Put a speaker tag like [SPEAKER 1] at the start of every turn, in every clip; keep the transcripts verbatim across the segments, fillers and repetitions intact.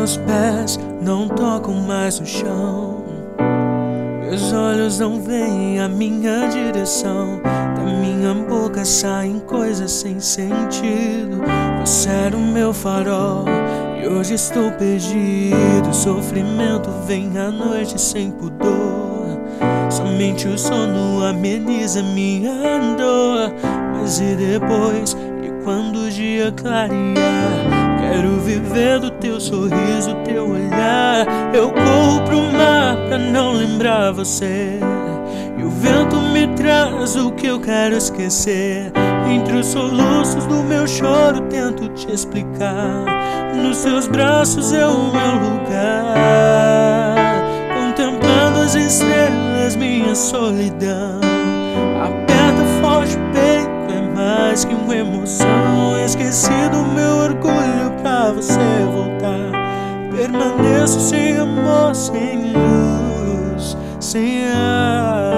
[SPEAKER 1] Meus pés não tocam mais o chão, meus olhos não veem a minha direção. Da minha boca saem coisas sem sentido. Você era o meu farol e hoje estou perdido. O sofrimento vem à noite sem pudor. Somente o sono ameniza minha dor. Mas e depois? E quando o dia clarear? Quero viver do teu sorriso, teu olhar. Eu corro pro mar pra não lembrar você, e o vento me traz o que eu quero esquecer. Entre os soluços do meu choro tento te explicar. Nos teus braços é o meu lugar, contemplando as estrelas, minha solidão. Aperta forte o peito, é mais que uma emoção. Esqueci do meu orgulho pra você voltar. Permaneço sem amor, sem luz, sem ar.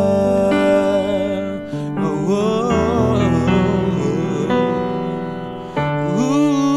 [SPEAKER 1] Oh, oh, oh, oh.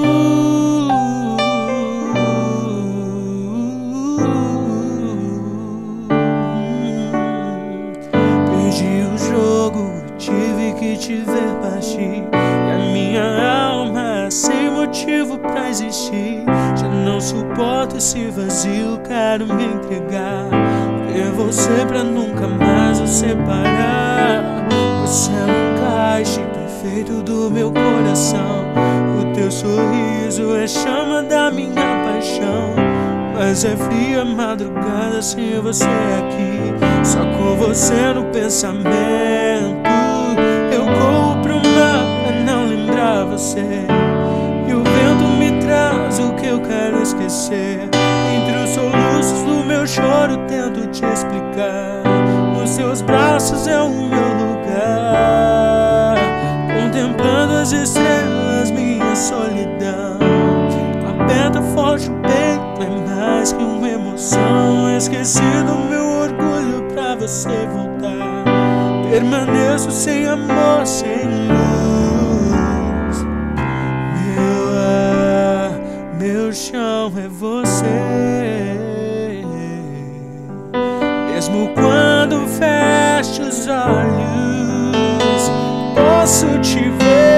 [SPEAKER 1] Uh, perdi o jogo, tive que te ver partir. E a minha alma sem motivo pra existir. Já não suporto esse vazio, quero me entregar. Ter você pra nunca mais nos separar. Você é um encaixe perfeito do meu coração. O teu sorriso é chama da minha paixão. Mas é fria a madrugada sem você aqui. Só com você no pensamento. Eu corro pro mar pra não lembrar você, e o vento me traz o que eu quero esquecer. Entre os soluços do meu choro tento te explicar. Nos seus braços é o meu lugar, contemplando as estrelas, minha solidão. Aperta forte o peito, é mais que uma emoção. Esqueci do meu orgulho pra você voltar. Permaneço sem amor, sem luz. Meu ar, meu chão é você. Mesmo quando fecho os olhos, posso te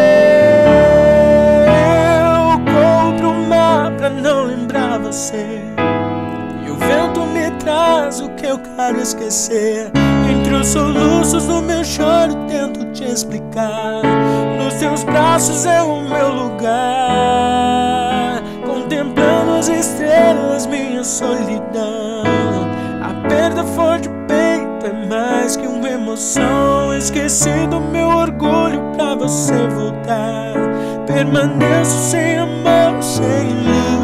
[SPEAKER 1] ver. Eu corro pro mar pra não lembrar você, e o vento me traz o que eu quero esquecer. Entre os soluços do meu choro tento te explicar. Nos teus braços é o meu lugar, contemplando as estrelas, minha solidão. Aperta forte o peito, é mais que uma emoção. Esqueci do meu orgulho pra você voltar. Permaneço sem amor, sem luz.